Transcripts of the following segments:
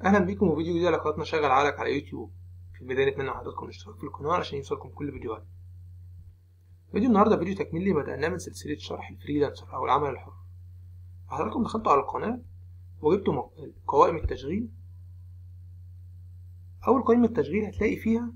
اهلا بيكم وفيديو جديد على قناتنا شغل عقلك على يوتيوب. في البدايه نتمنى من حضراتكم الاشتراك في القناه عشان يوصلكم كل الفيديوهات. فيديو النهارده فيديو تكميلي بدأناه من سلسله شرح الفريلانسر او العمل الحر. حضراتكم دخلتوا على القناه وجبتوا قوائم التشغيل. اول قائمه تشغيل هتلاقي فيها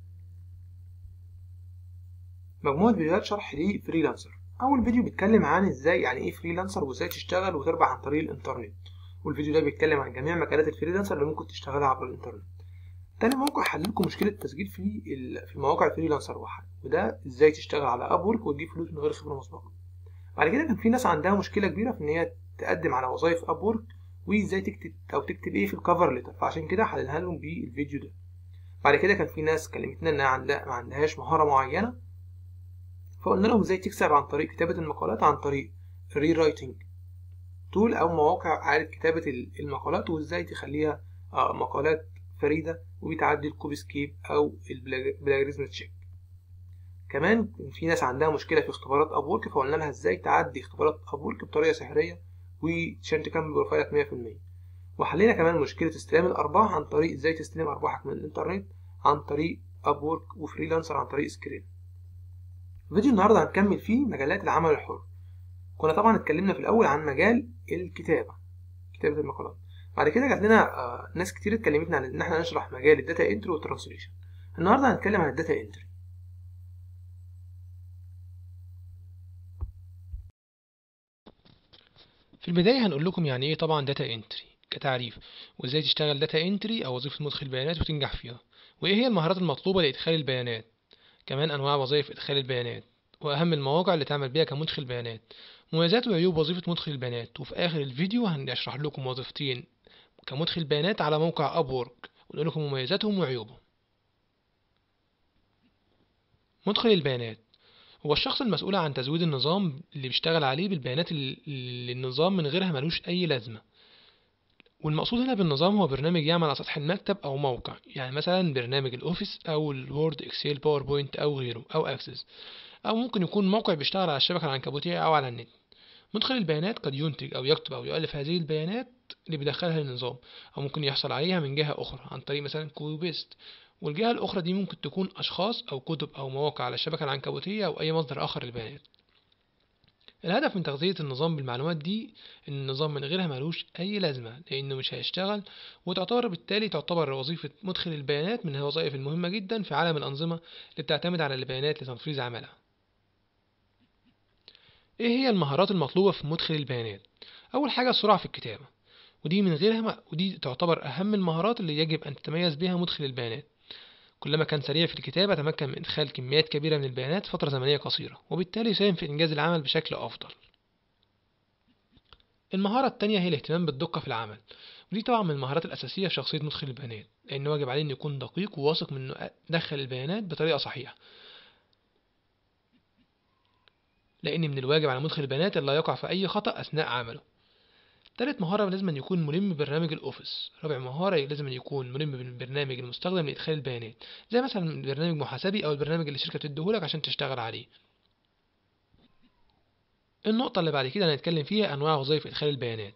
مجموعه فيديوهات شرح لفريلانسر. اول فيديو بيتكلم عن ازاي يعني ايه فريلانسر وازاي تشتغل وتربح عن طريق الانترنت، والفيديو ده بيتكلم عن جميع مجالات الفريلانسر اللي ممكن تشتغلها عبر الانترنت. تاني موقع حللكم مشكلة التسجيل في مواقع الفريلانسر واحد، وده ازاي تشتغل على اب وورك وتجيب فلوس من غير خبرة مسبقة. بعد كده كان في ناس عندها مشكلة كبيرة في ان هي تقدم على وظائف اب وورك، وازاي تكتب ايه في الكفر ليتر، فعشان كده حللها لهم بالفيديو ده. بعد كده كان في ناس كلمتنا انها ما عندهاش مهارة معينة، فقلنا لهم ازاي تكسب عن طريق كتابة المقالات عن طريق الري رايتنج تول او مواقع إعادة كتابة المقالات، وازاي تخليها مقالات فريدة وبتعدي الكوبي سكيب او البلاجريزم تشيك. كمان في ناس عندها مشكلة في اختبارات ابورك، فقلنا لها ازاي تعدي اختبارات ابورك بطريقة سحرية وعشان تكمل بروفايلك 100%. وحلينا كمان مشكلة استلام الارباح عن طريق ازاي تستلم ارباحك من الانترنت عن طريق ابورك وفريلانسر عن طريق سكرين. فيديو النهارده هنكمل فيه مجالات العمل الحر. كنا طبعا اتكلمنا في الاول عن مجال الكتابة، كتابة المقالات. بعد كده جات لنا ناس كتير اتكلمتنا عن ان احنا نشرح مجال الداتا انتري والترانسليشن. النهارده هنتكلم عن الداتا انتري. في البداية هنقول لكم يعني ايه طبعا داتا انتري كتعريف، وازاي تشتغل داتا انتري او وظيفة مدخل بيانات وتنجح فيها، وايه هي المهارات المطلوبة لإدخال البيانات، كمان انواع وظائف إدخال البيانات، واهم المواقع اللي تعمل بيها كمدخل بيانات، مميزات وعيوب وظيفة مدخل البيانات. وفي اخر الفيديو هنشرح لكم وظيفتين كمدخل بيانات على موقع ابورك ونقول لكم مميزاتهم وعيوبهم. مدخل البيانات هو الشخص المسؤول عن تزويد النظام اللي بيشتغل عليه بالبيانات اللي النظام من غيرها ملوش اي لازمة. والمقصود هنا بالنظام هو برنامج يعمل على سطح المكتب أو موقع، يعني مثلا برنامج الأوفيس أو الوورد إكسل باوربوينت أو غيره أو أكسس، أو ممكن يكون موقع بيشتغل على الشبكة العنكبوتية أو على النت. مدخل البيانات قد ينتج أو يكتب أو يؤلف هذه البيانات اللي بيدخلها للنظام، أو ممكن يحصل عليها من جهة أخرى عن طريق مثلا كوبي بيست، والجهة الأخرى دي ممكن تكون أشخاص أو كتب أو مواقع على الشبكة العنكبوتية أو أي مصدر آخر للبيانات. الهدف من تغذية النظام بالمعلومات دي إن النظام من غيرها ملوش أي لازمة لأنه مش هيشتغل، بالتالي تعتبر وظيفة مدخل البيانات من الوظائف المهمة جدا في عالم الأنظمة اللي بتعتمد على البيانات لتنفيذ عملها. إيه هي المهارات المطلوبة في مدخل البيانات؟ أول حاجة السرعة في الكتابة، ودي تعتبر أهم المهارات اللي يجب أن تتميز بها مدخل البيانات. كلما كان سريع في الكتابة تمكن من إدخال كميات كبيرة من البيانات في فترة زمنية قصيرة، وبالتالي يساهم في إنجاز العمل بشكل أفضل. المهارة التانية هي الاهتمام بالدقة في العمل، ودي طبعا من المهارات الأساسية في شخصية مدخل البيانات، لأن واجب عليه إنه يكون دقيق وواثق من إنه دخل البيانات بطريقة صحيحة، لأن من الواجب على مدخل البيانات ألا يقع في أي خطأ أثناء عمله. تالت مهارة لازم أن يكون ملم ببرنامج الأوفيس. رابع مهارة لازم أن يكون ملم بالبرنامج المستخدم لإدخال البيانات، زي مثلا برنامج محاسبي أو البرنامج اللي الشركة بتديهولك عشان تشتغل عليه. النقطة اللي بعد كده هنتكلم فيها أنواع وظائف إدخال البيانات.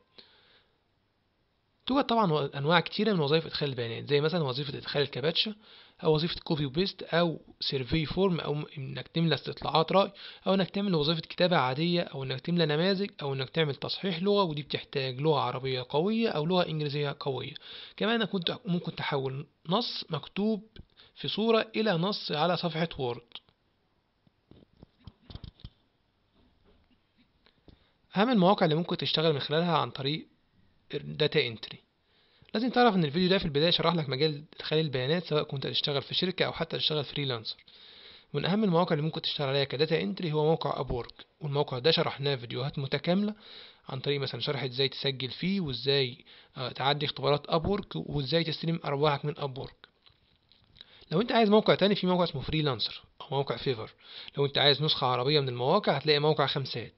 توجد طبعا انواع كتيره من وظائف ادخال البيانات، زي مثلا وظيفه ادخال الكابتشا، او وظيفه كوبي وبيست، او سيرفي فورم، او انك تملى استطلاعات راي، او انك تعمل وظيفه كتابه عاديه، او انك تملى نماذج، او انك تعمل تصحيح لغه، ودي بتحتاج لغه عربيه قويه او لغه انجليزيه قويه. كمان انك ممكن تحول نص مكتوب في صوره الى نص على صفحه وورد. اهم المواقع اللي ممكن تشتغل من خلالها عن طريق داتا انتري. لازم تعرف ان الفيديو ده في البداية شرح لك مجال ادخال البيانات، سواء كنت هتشتغل في شركة او حتى تشتغل فريلانسر. من اهم المواقع اللي ممكن تشتغل عليها كداتا انتري هو موقع ابورك، والموقع ده شرحناه فيديوهات متكاملة عن طريق مثلا شرح ازاي تسجل فيه، وازاي تعدي اختبارات ابورك، وازاي تستلم ارباحك من ابورك. لو انت عايز موقع تاني، في موقع اسمه فريلانسر او موقع فيفر. لو انت عايز نسخة عربية من المواقع هتلاقي موقع خمسات.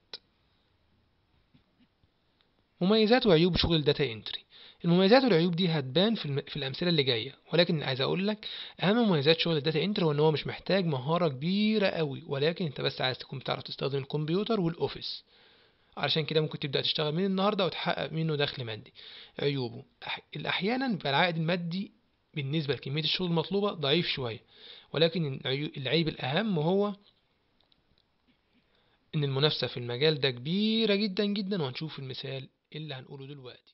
مميزات وعيوب شغل الداتا انتري. المميزات والعيوب دي هتبان في الامثله اللي جايه، ولكن عايز اقول لك اهم مميزات شغل الداتا انتري هو ان هو مش محتاج مهاره كبيره قوي، ولكن انت بس عايز تكون بتعرف تستخدم الكمبيوتر والاوفيس. علشان كده ممكن تبدأ تشتغل من النهاردة وتحقق منه دخل مادي. عيوبه أحيانا بيبقى العائد المادي بالنسبة لكمية الشغل المطلوبة ضعيف شوية، ولكن العيب الأهم هو إن المنافسة في المجال ده كبيرة جدا جدا، وهنشوف المثال اللي هنقوله دلوقتي.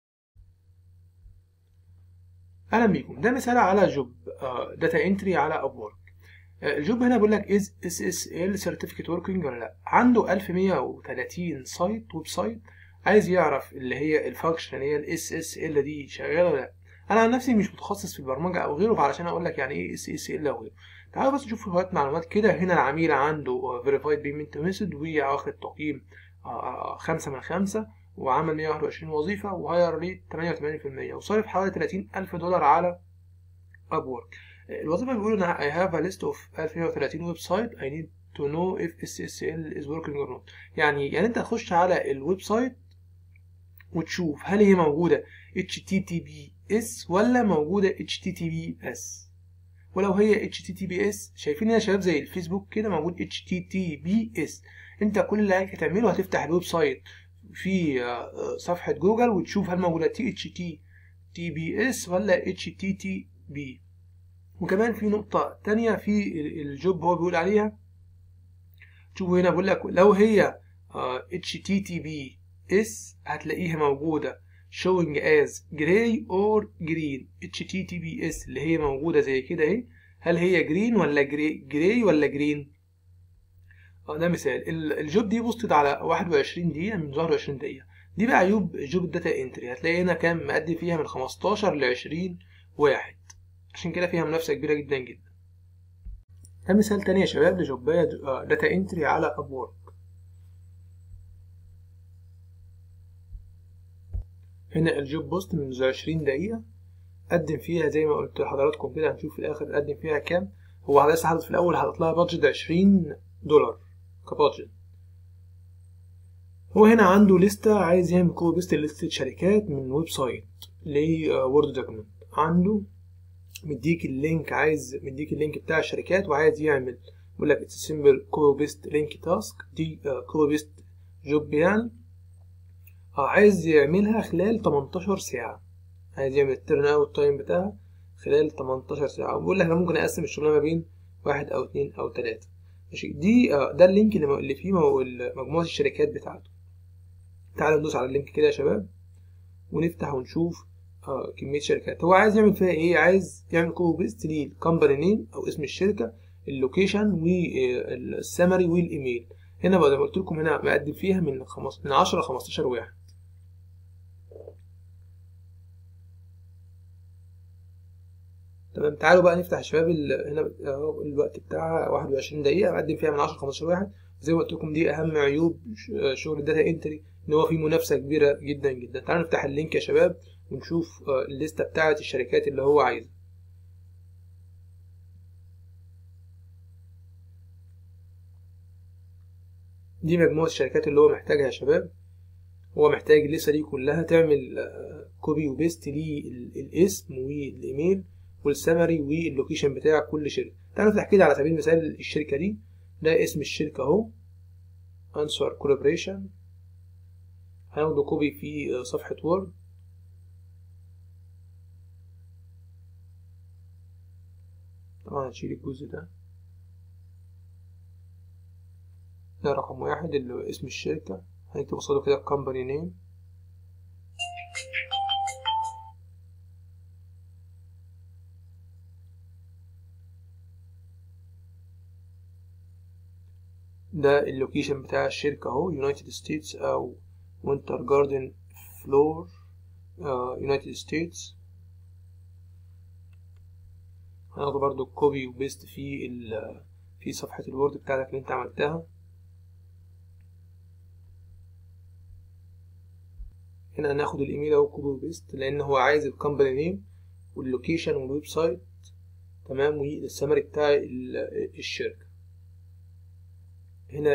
اهلا بيكم. ده مثال على جوب داتا انتري على ابورك. الجوب هنا بيقول لك از اس اس ال سيرتيفيكت وركينج ولا لا. عنده 1130 سايت ويب سايت، عايز يعرف اللي هي الفانكشن اللي هي الاس اس ال دي شغاله ولا لا. انا عن نفسي مش متخصص في البرمجه او غيره، فعلشان اقول لك يعني ايه اس اس ال او غيره. تعالوا بس نشوف شويه معلومات كده. هنا العميل عنده فيريفايد بيمنت ميثود واخد تقييم 5 من 5، وعمل 121 وظيفة، وهاير ريت 88%، وصرف حوالي $30,000 على أبورك. الوظيفة بيقول إن I have a list of 1130 ويب سايت I need to know if SSL is working or not. يعني أنت تخش على الويب سايت وتشوف هل هي موجودة HTTPS ولا موجودة HTTP بس. ولو هي HTTPS، شايفين يا شباب زي الفيسبوك كده موجود HTTPS. انت كل اللي عليك تعمله هتفتح الويب سايت في صفحة جوجل وتشوف هل موجودة HTTPS ولا HTTP. وكمان في نقطة تانية في الجوب هو بيقول عليها، شوفوا هنا بيقول لك لو هي HTTPS هتلاقيها موجودة showing as gray or green. HTTPS اللي هي موجودة زي كده اهي، هل هي green ولا gray ولا green؟ ده مثال. الجوب دي بوستد على 21 دقيقة من ظهر 20 دقيقة. دي بقى عيوب جوب الداتا انتري. هتلاقي هنا كام مقدم فيها من 15 ل 20 واحد، عشان كده فيها منافسة كبيرة جدا جدا. ده مثال تاني يا شباب لجوباية داتا انتري على ابورك. هنا الجوب بوست من 20 دقيقة، قدم فيها زي ما قلت لحضراتكم كده. هنشوف في الاخر قدم فيها كام. هو لسه حاطط في الاول حاطط لها بادجت $20 كبادجت. هو هنا عنده لستة، عايز يعمل كوبي بيست لستة شركات من ويب سايت لوورد دوكيمنت. عنده مديك اللينك بتاع الشركات، وعايز يعمل بيقول لك اتس سمبل كوبي بيست لينك تاسك. دي كوبي بيست جوب يعني. عايز يعملها خلال 18 ساعة. عايز يعمل التيرن اوت تايم بتاعها خلال 18 ساعة. وبيقول لك انا ممكن اقسم الشغلانة ما بين 1 أو 2 أو 3. ماشي. دي ده اللينك اللي فيه مجموعة الشركات بتاعته. تعالوا ندوس على اللينك كده يا شباب ونفتح ونشوف كمية شركات هو عايز يعمل فيها ايه. عايز يعمل كوبي بيست للكمباني نيم او اسم الشركة، اللوكيشن والسمري والايميل. هنا بقى زي ما قلت لكم هنا مقدم فيها من 10 ل 15 واحد. تمام. تعالوا بقى نفتح يا شباب هنا الوقت بتاعها 21 دقيقة، مقدم فيها من 10 ل 15 واحد. زي ما قلت لكم دي اهم عيوب شغل الداتا انتري، ان هو فيه منافسة كبيرة جدا جدا. تعالوا نفتح اللينك يا شباب ونشوف الليستة بتاعة الشركات اللي هو عايزها. دي مجموعة الشركات اللي هو محتاجها يا شباب. هو محتاج الليستة دي كلها تعمل كوبي وبيست للاسم والايميل والسمري واللوكيشن بتاع كل شركة. تعالوا نفتح كده على سبيل المثال الشركة دي. ده اسم الشركة اهو، انسر كولابريشن. هناخده كوبي في صفحة وورد. طبعا هنشيل الجزء ده. ده رقم 1 اللي اسم الشركة. هنكتب قصاده كده company name. ده اللوكيشن بتاع الشركة اهو، يونايتد ستيتس او وينتر جاردن فلور، يونايتد ستيتس. هناخده برضو كوبي وبيست في صفحة الوورد بتاعتك اللي انت عملتها. هنا هناخد الايميل اهو كوبي وبيست، لان هو عايز الكومباني نيم واللوكيشن والويب سايت. تمام. والسمري بتاع الشركة. هنا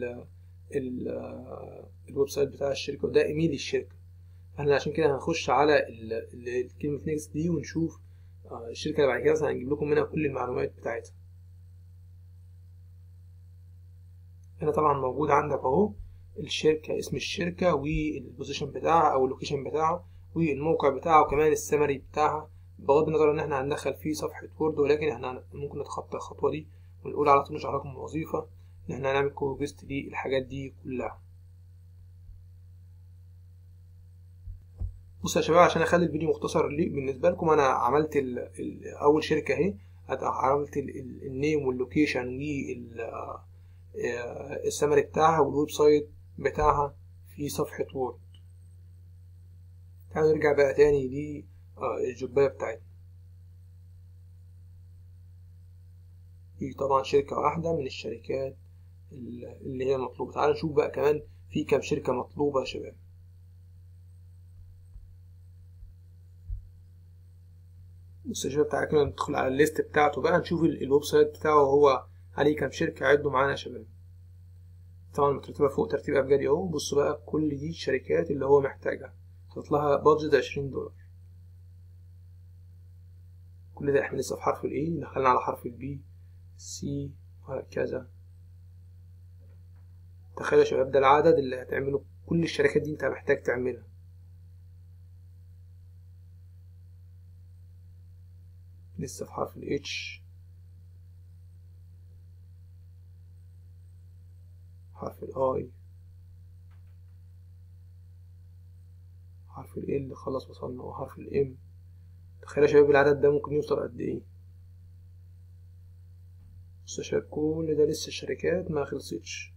الويب سايت بتاع الشركة، وده ايميل الشركة. احنا عشان كده هنخش على كلمة نيكست دي ونشوف الشركة اللي بعد كده مثلا هنجيب لكم منها كل المعلومات بتاعتها. هنا طبعا موجود عندك اهو الشركة، اسم الشركة والبوزيشن بتاعها او اللوكيشن بتاعها والموقع بتاعها وكمان السمري بتاعها، بغض النظر ان احنا هندخل فيه صفحة وورد، ولكن احنا ممكن نتخطى الخطوة دي ونقول على طول نشرح لكم الوظيفة ان احنا هنعمل كوبي بيست للحاجات دي كلها. بصوا يا شباب، عشان اخلي الفيديو مختصر بالنسبة لكم، انا عملت اول شركة اهي، عملت النيم واللوكيشن والسمري بتاعها والويب سايت بتاعها في صفحة وورد. تعالوا نرجع بقى تاني للجوباية بتاعتنا. دي طبعا شركة واحدة من الشركات اللي هي مطلوبة. تعالوا نشوف بقى كمان في كام شركة مطلوبة يا شباب. بص يا شباب، تعالى كده ندخل على الليست بتاعته بقى، نشوف الويب سايت بتاعه هو عليه كام شركة. عدوا معانا يا شباب، طبعا مترتبة فوق ترتيب أبجدي اهو. بصوا بقى كل دي الشركات اللي هو محتاجها، حاطط لها بادجت $20. كل ده احنا لسه في حرف الاي، دخلنا على حرف البي، سي، وهكذا. تخيل يا شباب، ده العدد اللي هتعمله. كل الشركات دي انت محتاج تعملها. لسه في حرف الاتش، حرف الاي، حرف ال خلاص وصلنا، وحرف الام. تخيل يا شباب العدد ده ممكن يوصل قد ايه. بص يا شباب، كل ده لسه الشركات ما خلصتش.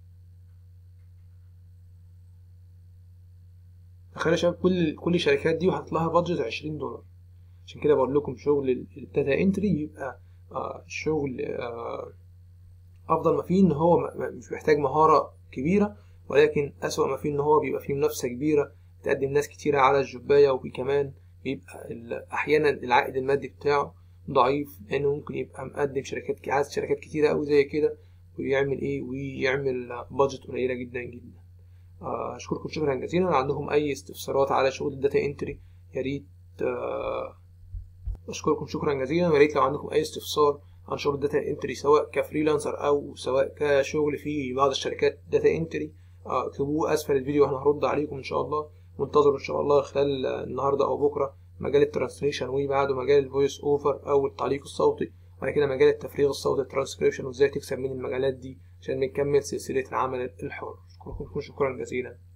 تخيل يا شباب كل الشركات دي وحط لها بادجت $20. عشان كده بقول لكم شغل الداتا انتري بيبقى شغل افضل ما فيه ان هو مش محتاج مهارة كبيرة، ولكن اسوأ ما فيه ان هو بيبقى فيه منافسة كبيرة، بتقدم ناس كتيرة على الجوباية، وكمان بيبقى احيانا العائد المادي بتاعه ضعيف، لانه ممكن يبقى مقدم عايز شركات كتيرة اوي زي كده، ويعمل بادجت قليلة جدا جدا. اشكركم شكرا جزيلا. لو عندكم اي استفسارات على شغل الداتا انتري يا ريت اشكركم شكرا جزيلا. ويا ريت لو عندكم اي استفسار عن شغل الداتا انتري، سواء كفريلانسر او سواء كشغل في بعض الشركات داتا انتري، اكتبوه اسفل الفيديو واحنا هنرد عليكم ان شاء الله. وانتظروا ان شاء الله خلال النهارده او بكره مجال الترانسليشن، وبعده مجال الفويس اوفر او التعليق الصوتي، وبعد كده مجال التفريغ الصوتي الترانسكريبشن، وازاي تكسب من المجالات دي عشان نكمل سلسله العمل الحر. اشكركم شكرا جزيلا.